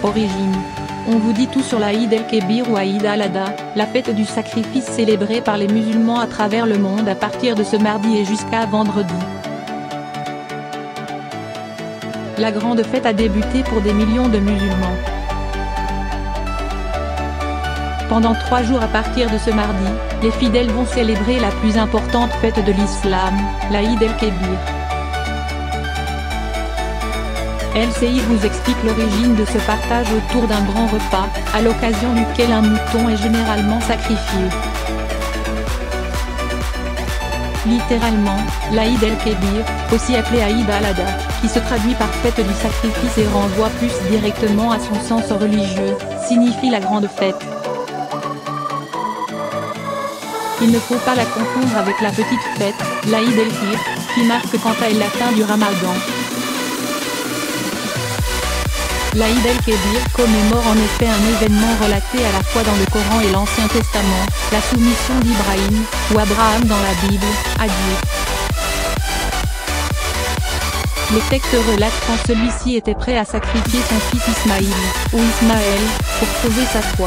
origine. On vous dit tout sur l'Aïd el-Kébir ou Aïd al-Adha, la fête du sacrifice célébrée par les musulmans à travers le monde à partir de ce mardi et jusqu'à vendredi. La grande fête a débuté pour des millions de musulmans. Pendant 3 jours à partir de ce mardi, les fidèles vont célébrer la plus importante fête de l'islam, l'Aïd el-Kébir. LCI vous explique l'origine de ce partage autour d'un grand repas, à l'occasion duquel un mouton est généralement sacrifié. Littéralement, l'Aïd el-Kébir, aussi appelé Aïd al-Adha, qui se traduit par fête du sacrifice et renvoie plus directement à son sens religieux, signifie la grande fête. Il ne faut pas la confondre avec la petite fête, l'Aïd el-Fitr, qui marque quant à elle la fin du Ramadan. L'Aïd el-Kébir commémore en effet un événement relaté à la fois dans le Coran et l'Ancien Testament, la soumission d'Ibrahim, ou Abraham dans la Bible, à Dieu. Les textes relatent quand celui-ci était prêt à sacrifier son fils Ismaïl, ou Ismaël, pour prouver sa foi.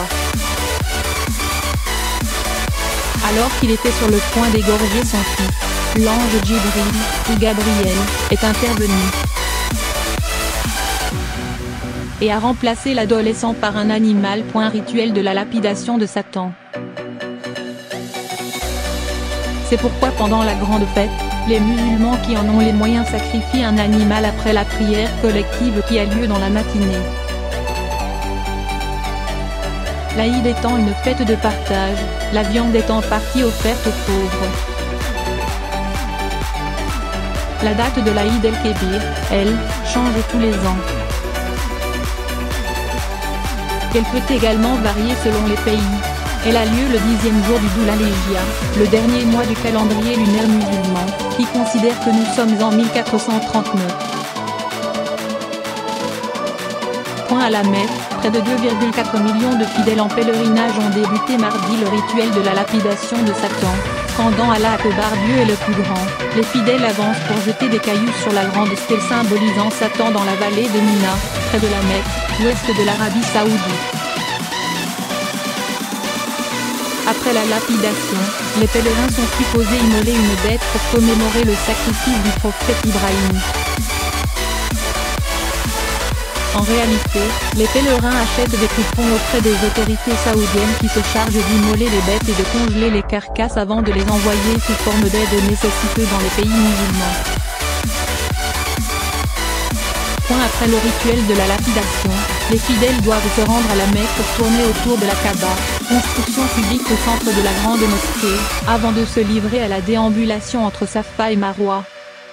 Alors qu'il était sur le point d'égorger son fils, l'ange Djibril, ou Gabriel, est intervenu et a remplacé l'adolescent par un animal. Rituel de la lapidation de Satan. C'est pourquoi pendant la grande fête, les musulmans qui en ont les moyens sacrifient un animal après la prière collective qui a lieu dans la matinée. L'Aïd étant une fête de partage, la viande est en partie offerte aux pauvres. La date de l'Aïd el-Kébir, elle, change tous les ans. Elle peut également varier selon les pays. Elle a lieu le 10e jour du Dhul al-Hijja, le dernier mois du calendrier lunaire musulman, qui considère que nous sommes en 1439. À la Mecque, près de 2,4 millions de fidèles en pèlerinage ont débuté mardi le rituel de la lapidation de Satan, scandant Allah Akbar, Dieu est le plus grand. Les fidèles avancent pour jeter des cailloux sur la grande stèle symbolisant Satan dans la vallée de Mina, près de la Mecque, ouest de l'Arabie Saoudite. Après la lapidation, les pèlerins sont supposés immoler une bête pour commémorer le sacrifice du prophète Ibrahim. En réalité, les pèlerins achètent des coupons auprès des autorités saoudiennes qui se chargent d'immoler les bêtes et de congeler les carcasses avant de les envoyer sous forme d'aide nécessiteuse dans les pays musulmans. Après le rituel de la lapidation, les fidèles doivent se rendre à la Mecque pour tourner autour de la Kaaba, construction publique au centre de la grande mosquée, avant de se livrer à la déambulation entre Safa et Marwa.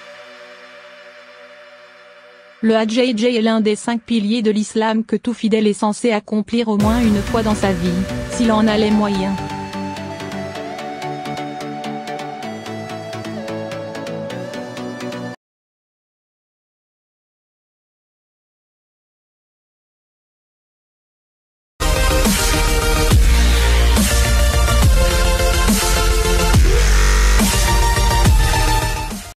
Le Hajj est l'un des 5 piliers de l'islam que tout fidèle est censé accomplir au moins une fois dans sa vie, s'il en a les moyens.